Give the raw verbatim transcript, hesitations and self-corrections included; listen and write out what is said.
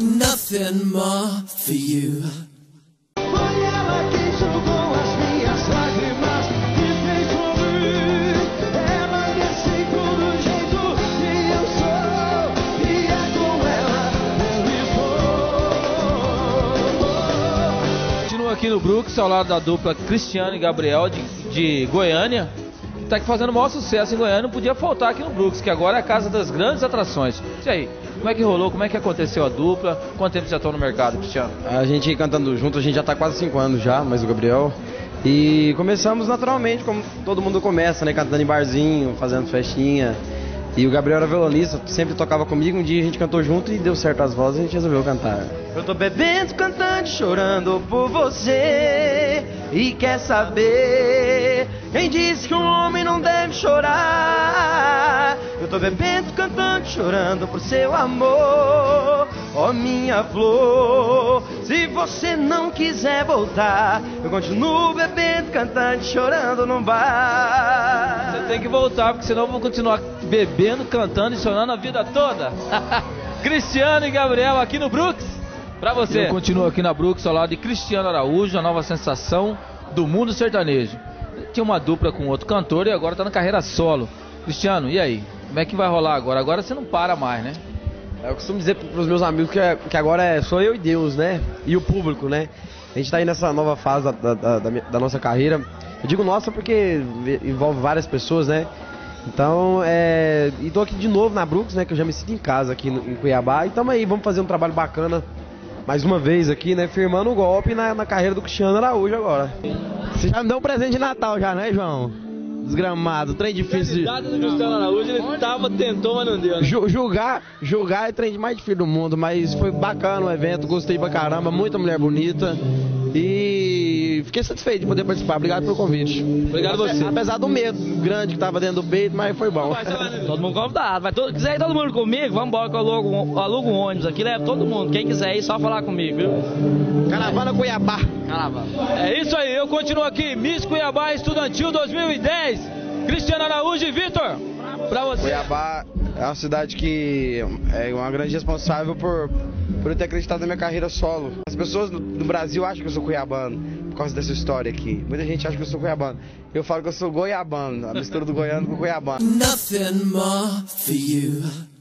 Nothing more for you. Foi ela quem jogou as minhas lágrimas e fez sorrir. Ela desse todo jeito que eu sou, e é com ela eu vou. Continua aqui no Brooks, ao lado da dupla Cristiano e Gabriel de, de Goiânia, que tá aqui fazendo o maior sucesso em Goiânia. Não podia faltar aqui no Brooks, que agora é a casa das grandes atrações. E aí, como é que rolou? Como é que aconteceu a dupla? Quanto tempo já estão no mercado, Cristiano? A gente cantando junto, a gente já tá quase cinco anos já, mas o Gabriel. E começamos naturalmente, como todo mundo começa, né? Cantando em barzinho, fazendo festinha. E o Gabriel era violonista, sempre tocava comigo. Um dia a gente cantou junto e deu certo as vozes e a gente resolveu cantar. Eu tô bebendo, cantando, chorando por você. E quer saber quem disse que um homem não deve chorar? Eu tô bebendo, cantando, chorando por seu amor, ó minha flor. Se você não quiser voltar, eu continuo bebendo, cantando, chorando no bar. Você tem que voltar, porque senão eu vou continuar bebendo, cantando e chorando a vida toda. Cristiano e Gabriel aqui no Brooks, pra você. Eu continuo aqui na Brooks ao lado de Cristiano Araújo, a nova sensação do mundo sertanejo. Tinha uma dupla com outro cantor e agora tá na carreira solo. Cristiano, e aí? Como é que vai rolar agora? Agora você não para mais, né? Eu costumo dizer pros meus amigos que, é, que agora é só eu e Deus, né? E o público, né? A gente tá aí nessa nova fase da, da, da, da nossa carreira. Eu digo nossa porque envolve várias pessoas, né? Então, é... E tô aqui de novo na Brooks, né? Que eu já me sinto em casa aqui no, em Cuiabá. E tamo aí, vamos fazer um trabalho bacana mais uma vez aqui, né? Firmando o golpe na, na carreira do Cristiano Araújo agora. Você já me deu um presente de Natal já, né, João? Desgramado, trem difícil. O do Cristiano Araújo, ele tava, tentou, mas não deu, né? Ju, julgar, julgar é trem de mais difícil do mundo, mas foi bacana o evento, gostei pra caramba, muita mulher bonita e fiquei satisfeito de poder participar. Obrigado pelo convite. Obrigado a você. Apesar do medo grande que tava dentro do peito, mas foi bom. Todo mundo convidado. Vai todo, quiser ir todo mundo comigo, vamos embora que eu alugo, alugo um ônibus aqui, leva todo mundo. Quem quiser ir, só falar comigo, viu? Caravana Cuiabá. Caravana. É isso aí, eu continuo aqui, Miss Cuiabá Estudantil dois mil e dez. Cristiano Araújo e Vitor, pra você. Cuiabá é uma cidade que é uma grande responsável por, por eu ter acreditado na minha carreira solo. As pessoas no, no Brasil acham que eu sou cuiabano por causa dessa história aqui. Muita gente acha que eu sou cuiabano. Eu falo que eu sou goiabano, a mistura do goiano com o cuiabano. Nothing more for you.